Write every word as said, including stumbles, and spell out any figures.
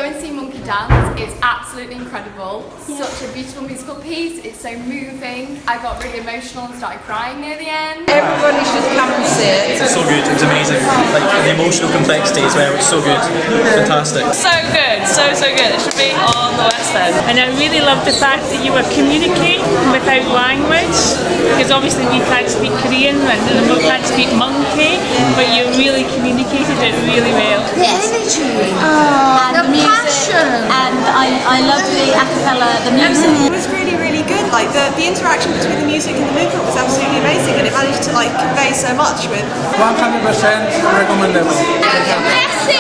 and see Monkeydance. It's absolutely incredible. Yeah. Such a beautiful musical piece. It's so moving. I got really emotional and started crying near the end. Everybody should come and see it. It's so good. It's amazing. Like the emotional complexity as well. It's so good. Fantastic. So good. So so good. It should be on the West End. And I really love the fact that you were communicating without language, because obviously we can't speak Korean and we can't speak monkey, but you really communicated it really well. The energy, oh, and the, the passion, and I, I love the a cappella, the music. It was really, really good. Like the, the interaction between the music and the movement was absolutely amazing, and it managed to like convey so much with one hundred percent recommendable.